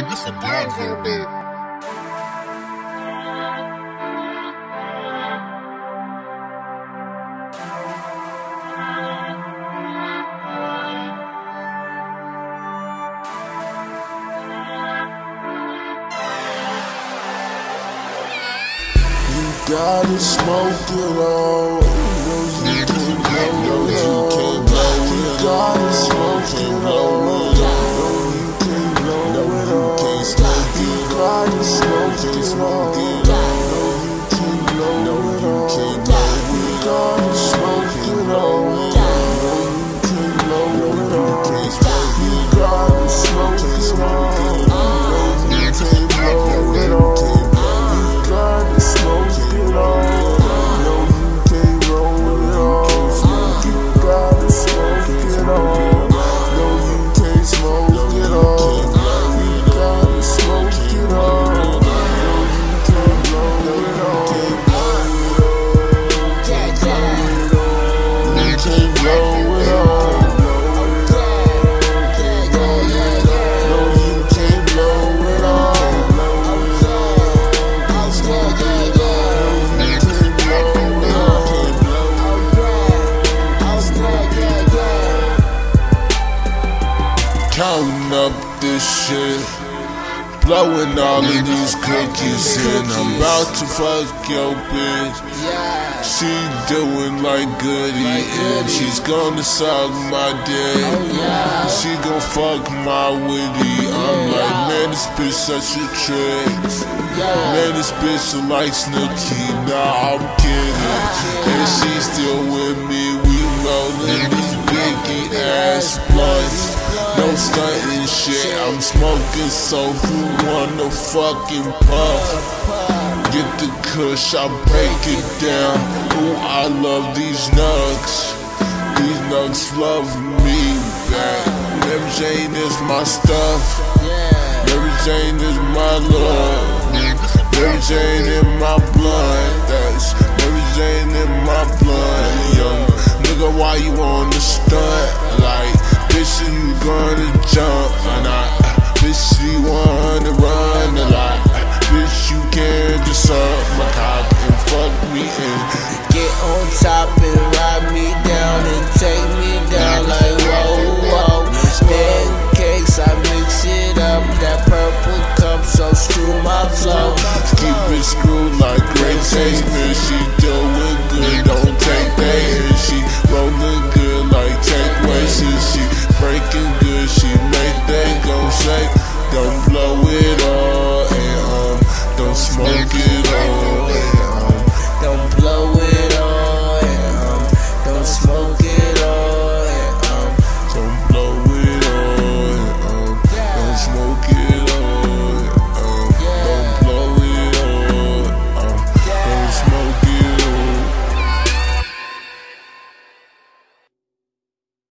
It's a Blackville beat. Gotta smoke it all. You know you can't blow it. Gotta smoke it all. You can't blow it all. You gotta smoke it all. You can't blow it all. You gotta smoke it all. You can't blow it all. You gotta smoke it all. You can't blow it all. You gotta smoke it all. No, you can't roll it all. You gotta smoke it all. No, you can't smoke it all. You gotta smoke it all. No, you can't roll it all. You can't roll it all. Counting up this shit, blowing all of these cookies, and I'm about to fuck your bitch. She doing like goody, and she's gonna suck my dick. She gon' fuck my witty. I'm like, man, this bitch such a trick. Man, this bitch like Snooki. Nah, I'm kidding. And she still with me. We rollin' these biggie ass blunts. No stuntin' shit, I'm smoking, so who wanna fucking puff? Get the kush, I break it down. Ooh, I love these nugs. These nugs love me back. Mary Jane is my stuff. Mary Jane is my love. Mary Jane in my blood. That's Mary Jane in my blood. Young nigga, why you on the stunt? Like, bitch, you gonna jump, and bitch, you wanna run a lot. Bitch, you can't just suck my cock and fuck me and get on top and ride me down and take me down like whoa, whoa. Pancakes, I mix it up, that purple cup, so screw my flow. Keep it screwed like great taste, bitch, she doing good, don't take that, and she rollin' good like take waste, she breaking good, she make that gon' say, don't blow it all, and don't smoke it